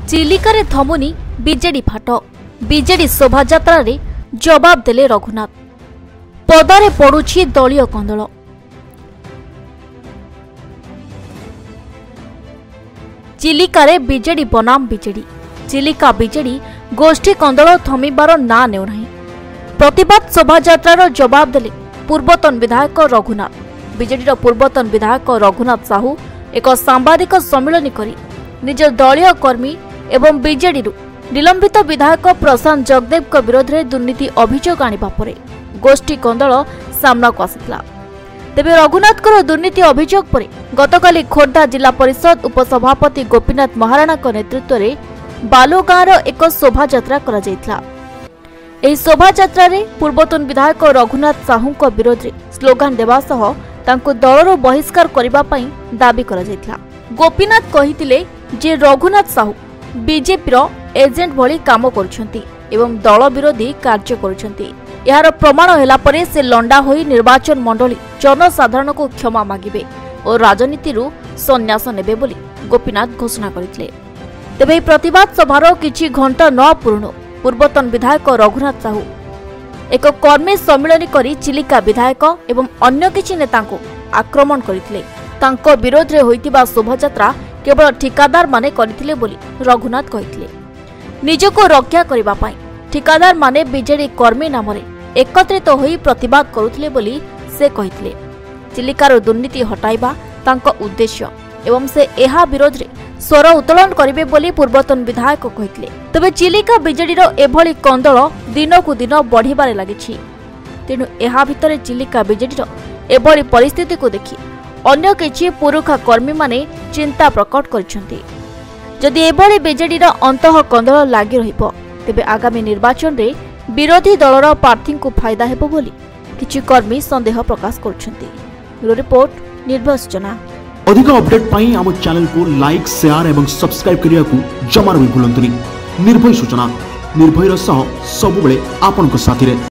चिलिकार थमुनी BJD फाट BJD शोभायात्रा रे जवाब देले रघुनाथ पदारे पड़ुछि दलीय कंदल। चिलिकारे बीजेडी बनाम बीजेडी चिलिका बीजेडी गोष्ठी कंदल थमिबार ना नेउ नाही। प्रतिबाद शोभायात्रार जवाब देले पूर्वतन विधायक रघुनाथ। बीजेडी पूर्वतन विधायक रघुनाथ साहू एक सांबादिक सम्मेलन करी निज दलीय कर्मी एवं बीजेडी निलंबित विधायक प्रशांत जगदेव विरोध में दुर्नीति अभियोग आनिबा परे गोष्ठी कंदल सामना को आसिथिला। तेबे रघुनाथ दुर्नीति अभियोग परे गतकाली खोर्धा जिला परिषद उपसभापति गोपीनाथ महाराणा नेतृत्व में बालुगाँर एक शोभायात्रा करा जायथिला। एही शोभायात्रा रे पूर्वतन विधायक रघुनाथ साहू विरोध में स्लोगान देवा सह तांको दलरो बहिष्कार करिबा पई दाबी करा जायथिला। गोपीनाथ कहिथिले जे रघुनाथ साहू बीजेपी एजेंट भली काम करुछंती एवं दल विरोधी कार्य करुछंती। यार प्रमाण होला परे से लंडा होई निर्वाचन मंडली जनसाधारण को क्षमा मागिबे और राजनीति संन्यास नेबे बोली गोपीनाथ घोषणा करथिले। तेबे प्रतिबाद सभार किछि घंटा न पूर्ण पूर्वतन विधायक रघुनाथ साहू एक कर्मी सम्मेलन करी चिलिका विधायक एवं अन्य किछि नेता को आक्रमण करथिले। तांको विरोध रे होइतिबा शोभायात्रा केवल ठिकादार माने करथिले बोली रघुनाथ कहिथिले। निजको रक्षा करिबा पई ठिकादार माने बीजेडी कर्मी नाम रे एकत्रित होई प्रतिबाद करुथिले बोली से कहिथिले। चिलिकार दुर्नीति हटाइबा तांको उद्देश्य एवं से एहा विरोध रे स्वर उत्तोलन करिवे बोली पूर्वतन विधायक कहिथिले। तबे चिलिका बीजेडी एभली कंदल दिनकु दिन बढ़िबारे लागिछि। तेनु एहा भितरे चिलिका बीजेडी एभली परिस्थिति को देखि अन्य किछि पुरुखा कर्मी माने चिंता प्रकट करिसेंती। जदि एभली बीजेडी अंतः कंदल लागि रहिबो तेबे आगामी निर्वाचन रे विरोधी दलर प्रार्थी को फायदा हेबो बोली किछि कर्मी संदेह प्रकाश करिसेंती। ब्यूरो रिपोर्ट निर्भय सूचना। अधिक अपडेट पाई आम चैनल को लाइक शेयर एवं सब्सक्राइब करिया को जमार भी भूलंतुनी। निर्भय सूचना निर्भयर सह सबुबेले आपनक साथी रे।